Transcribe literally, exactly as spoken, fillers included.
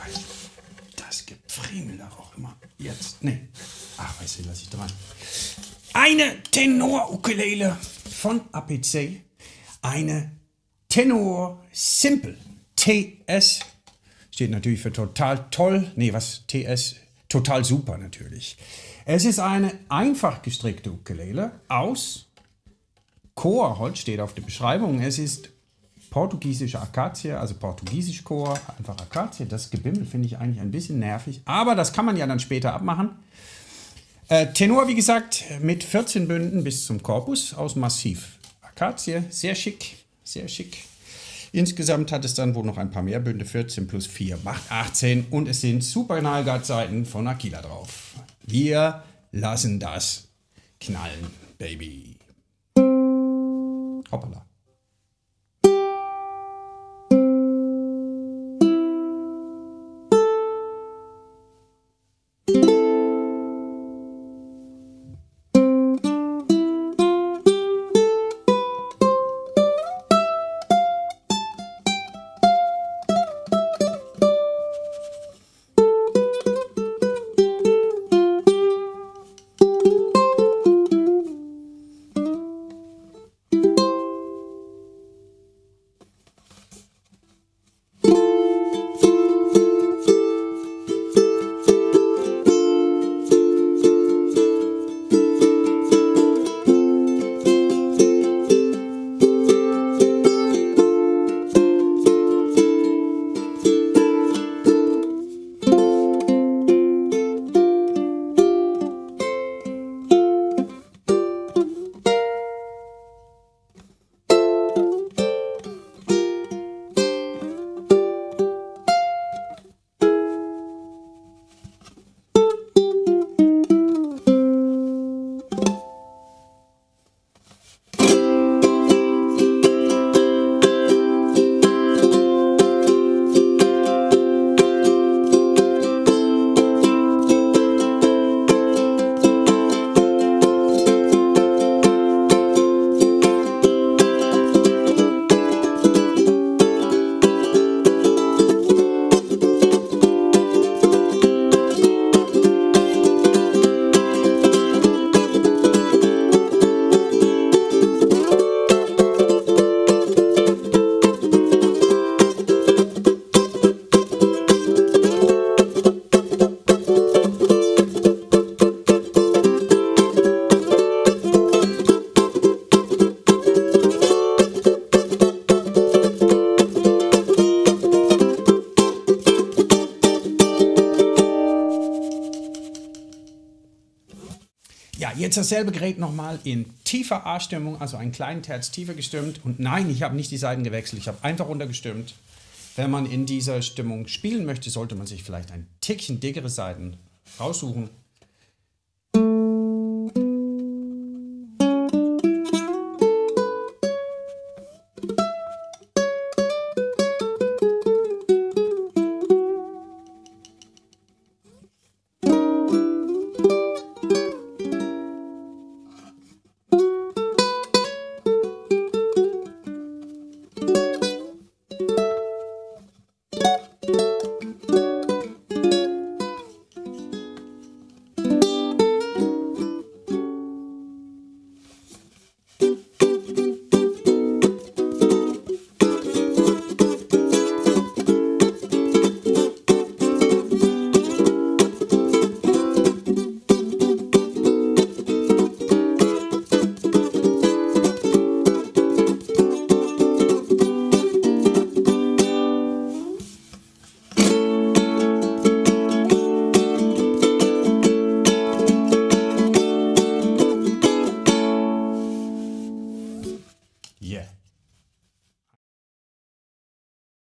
Das Gefriemel da auch immer. Jetzt, nee. Ach, weißt du, lass ich dran. Eine Tenor-Ukulele von A P C. Eine Tenor Simple. T S. Steht natürlich für total toll. Nee, was? T S. Total super natürlich. Es ist eine einfach gestrickte Ukulele aus Chorholz, steht auf der Beschreibung. Es ist portugiesische Akazie, also portugiesisch Chor, einfach Akazie. Das Gebimmel finde ich eigentlich ein bisschen nervig, aber das kann man ja dann später abmachen. Äh, Tenor, wie gesagt, mit vierzehn Bünden bis zum Korpus aus Massiv Akazie. Sehr schick, sehr schick. Insgesamt hat es dann wohl noch ein paar mehr Bünde, vierzehn plus vier macht achtzehn und es sind Super Nalgard-Seiten von Aquila drauf. Wir lassen das knallen, Baby. Hoppala. Ja, jetzt dasselbe Gerät nochmal in tiefer A-Stimmung, also einen kleinen Terz tiefer gestimmt. Und nein, ich habe nicht die Saiten gewechselt, ich habe einfach runtergestimmt. Wenn man in dieser Stimmung spielen möchte, sollte man sich vielleicht ein Tickchen dickere Saiten raussuchen.